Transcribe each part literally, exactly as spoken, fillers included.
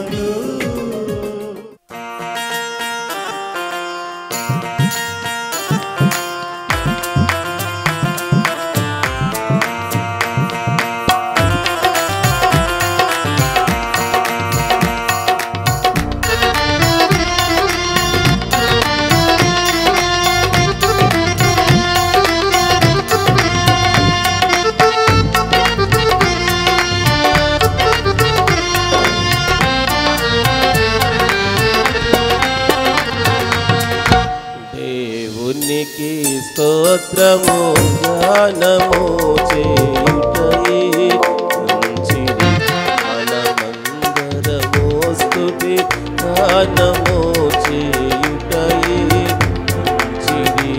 స్తోత్రము గానము చేయుటయే మంచిది మనమందరము స్తుతి గానము చేయుటయే మంచిది.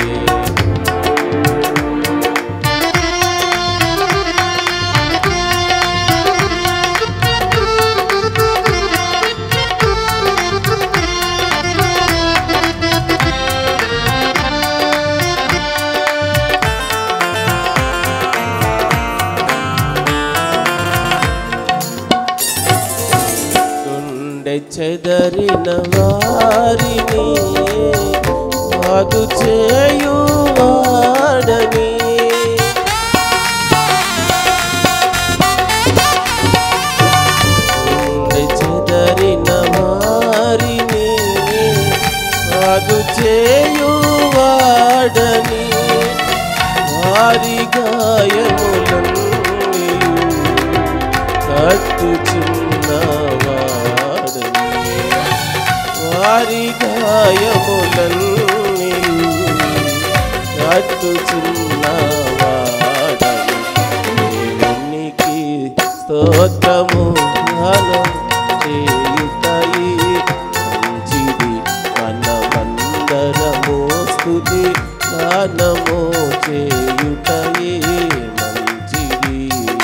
చెదరిన వారిని బాగు చేయువాడని చెదరిన వారిని బాగు చేయువాడని వారి గాయములన్నీ కట్టుచున్నవా వారి గాయములన్నీ కట్టుచున్నవాడని దేవునికి స్తోత్రము గానం చేయుటయే మంచిది మనమందరము స్తుతి గానము చేయుటయే మంచిది.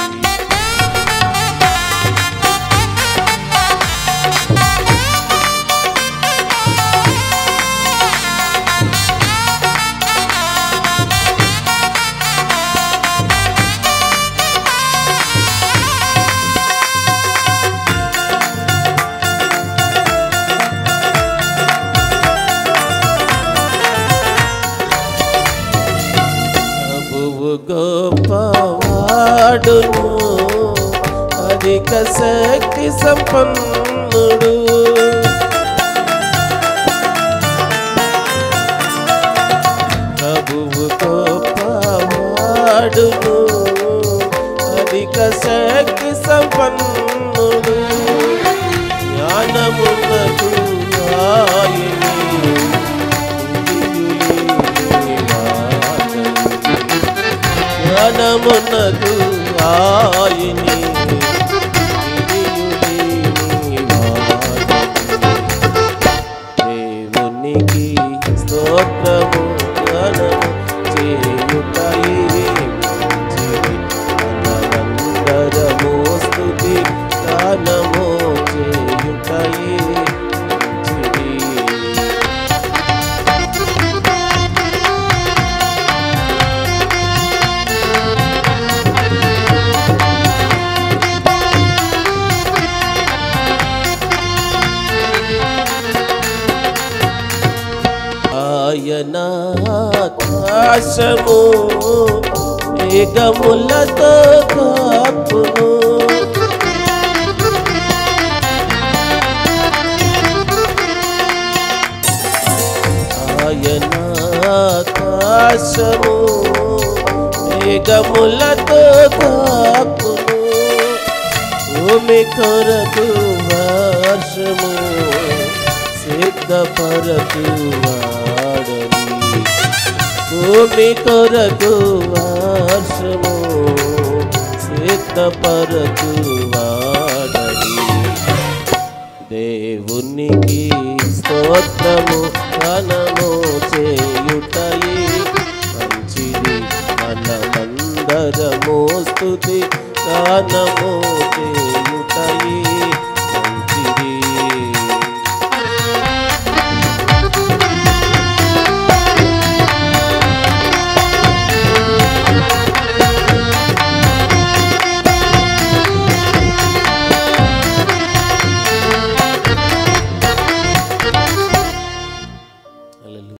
గొప్పవాడును అధిక శక్తి సంపన్నుడు ప్రభువు గొప్పవాడును అధిక శక్తి సంపన్నుడు జ్ఞానమునకు ఆయనే జ్ఞానమునకు ఆయనే దేవునికి స్తోత్రము గానము చేయుటయే మంచిది మనమందరము స్తుతి గానము చేయుటయే మంచిది. ఆయన ఆకాశము మేఘములతో కప్పును ఆయన ఆకాశము మేఘములతో కప్పును భూమి కొరకు వర్షము సిద్ధపరచువాడని భూమి కొరకు వర్షము సిద్ధపరచువాడని దేవునికి స్తోత్రము గానము చేయుటయే మంచిది మనమందరము స్తుతి గానము